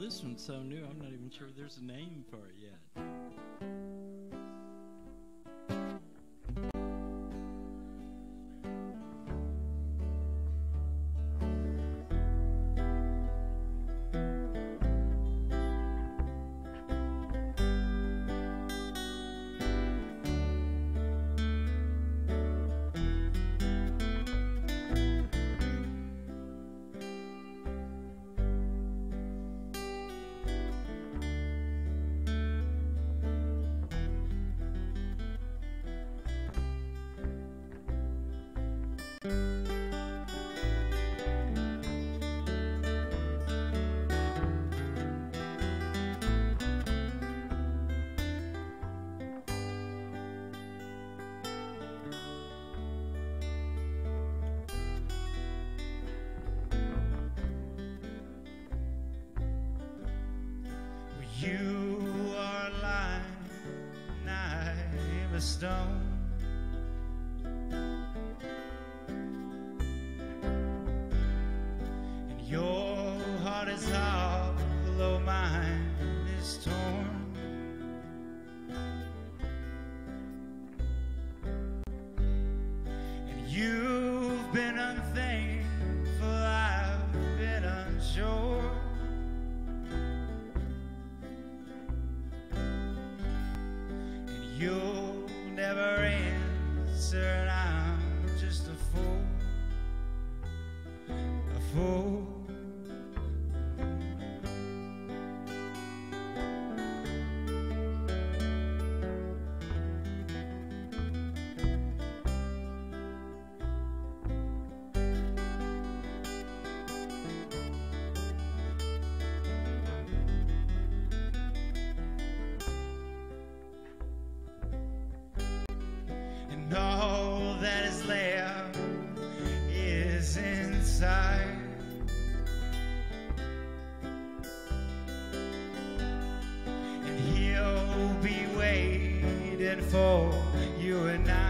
this one's so new, I'm not even sure there's a name for it yet. You are lying, I'm a stone. And your heart is hollow, mine is torn. And you've been unthankful, I've been unsure. You'll never answer, and I'm just a fool, a fool. And all that is left is inside. And he'll be waiting for you and I.